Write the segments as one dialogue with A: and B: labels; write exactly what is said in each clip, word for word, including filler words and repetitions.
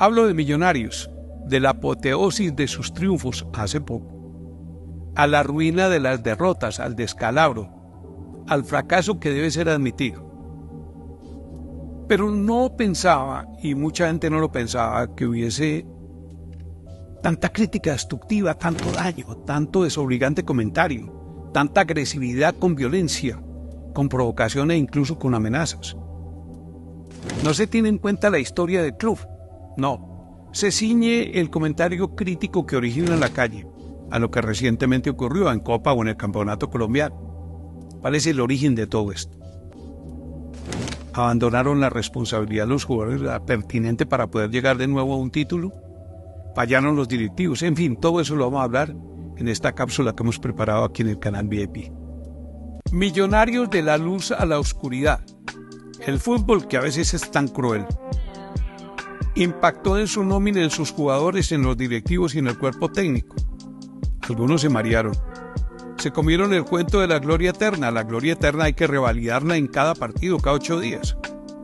A: Hablo de Millonarios, de la apoteosis de sus triunfos hace poco, a la ruina de las derrotas, al descalabro, al fracaso que debe ser admitido. Pero no pensaba, y mucha gente no lo pensaba, que hubiese tanta crítica destructiva, tanto daño, tanto desobligante comentario, tanta agresividad con violencia, con provocación e incluso con amenazas. No se tiene en cuenta la historia del club, no. Se ciñe el comentario crítico que origina en la calle, a lo que recientemente ocurrió en Copa o en el Campeonato Colombiano. ¿Cuál es el origen de todo esto? ¿Abandonaron la responsabilidad de los jugadores la pertinente para poder llegar de nuevo a un título? ¿Fallaron los directivos? En fin, todo eso lo vamos a hablar en esta cápsula que hemos preparado aquí en el canal V I P. Millonarios de la luz a la oscuridad. El fútbol, que a veces es tan cruel, impactó en su nómina, en sus jugadores, en los directivos y en el cuerpo técnico. Algunos se marearon. Se comieron el cuento de la gloria eterna. La gloria eterna hay que revalidarla en cada partido, cada ocho días.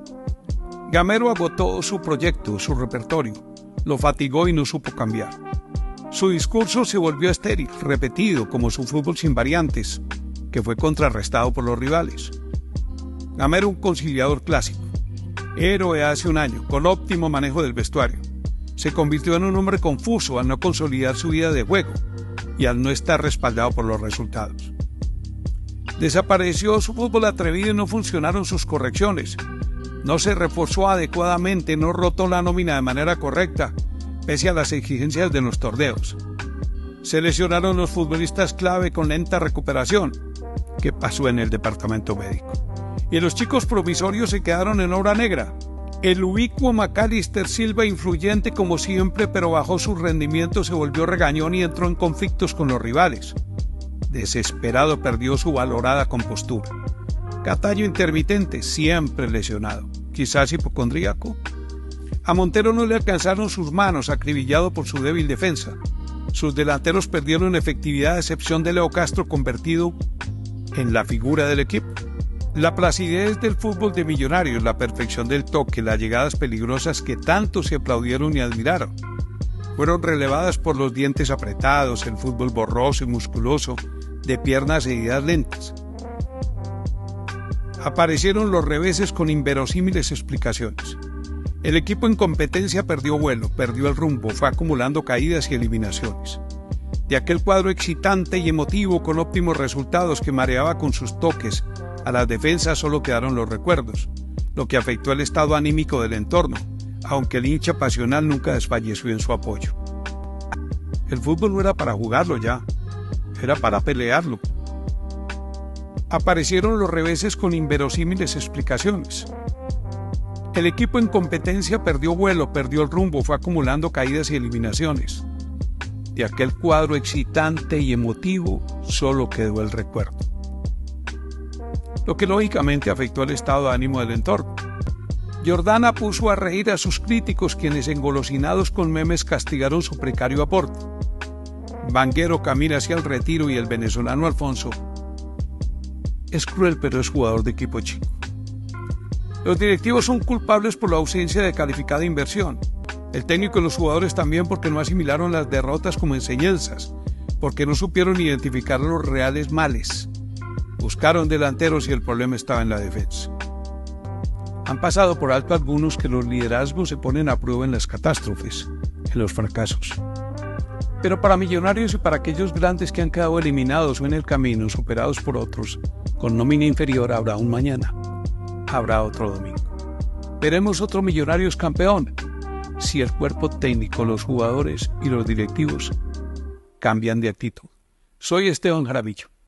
A: Gamero agotó su proyecto, su repertorio. Lo fatigó y no supo cambiar. Su discurso se volvió estéril, repetido, como su fútbol sin variantes, que fue contrarrestado por los rivales. Gamero, un conciliador clásico, héroe hace un año, con óptimo manejo del vestuario, se convirtió en un hombre confuso al no consolidar su vida de juego y al no estar respaldado por los resultados. Desapareció su fútbol atrevido y no funcionaron sus correcciones. No se reforzó adecuadamente, no rotó la nómina de manera correcta, pese a las exigencias de los torneos. Se lesionaron los futbolistas clave con lenta recuperación. ¿Qué pasó en el departamento médico? Y los chicos provisorios se quedaron en obra negra. El ubicuo Macalister Silva, influyente como siempre, pero bajó su rendimiento, se volvió regañón y entró en conflictos con los rivales. Desesperado, perdió su valorada compostura. Cataño, intermitente, siempre lesionado, quizás hipocondríaco. A Montero no le alcanzaron sus manos, acribillado por su débil defensa. Sus delanteros perdieron efectividad, a excepción de Leo Castro, convertido en la figura del equipo. La placidez del fútbol de Millonarios, la perfección del toque, las llegadas peligrosas que tanto se aplaudieron y admiraron, fueron relevadas por los dientes apretados, el fútbol borroso y musculoso, de piernas e ideas lentas. Aparecieron los reveses con inverosímiles explicaciones. El equipo en competencia perdió vuelo, perdió el rumbo, fue acumulando caídas y eliminaciones. De aquel cuadro excitante y emotivo con óptimos resultados que mareaba con sus toques, a las defensas solo quedaron los recuerdos, lo que afectó el estado anímico del entorno, aunque el hincha pasional nunca desfalleció en su apoyo. El fútbol no era para jugarlo ya, era para pelearlo. Aparecieron los reveses con inverosímiles explicaciones. El equipo en competencia perdió vuelo, perdió el rumbo, fue acumulando caídas y eliminaciones. De aquel cuadro excitante y emotivo solo quedó el recuerdo, lo que lógicamente afectó el estado de ánimo del entorno. Jordana puso a reír a sus críticos, quienes engolosinados con memes castigaron su precario aporte. Vanguero camina hacia el retiro y el venezolano Alfonso es cruel, pero es jugador de equipo chico. Los directivos son culpables por la ausencia de calificada inversión. El técnico y los jugadores también, porque no asimilaron las derrotas como enseñanzas, porque no supieron identificar los reales males. Buscaron delanteros y el problema estaba en la defensa. Han pasado por alto algunos que los liderazgos se ponen a prueba en las catástrofes, en los fracasos. Pero para Millonarios y para aquellos grandes que han quedado eliminados o en el camino, superados por otros, con nómina inferior, habrá un mañana, habrá otro domingo. Veremos otro Millonarios campeón, si el cuerpo técnico, los jugadores y los directivos cambian de actitud. Soy Esteban Jaramillo.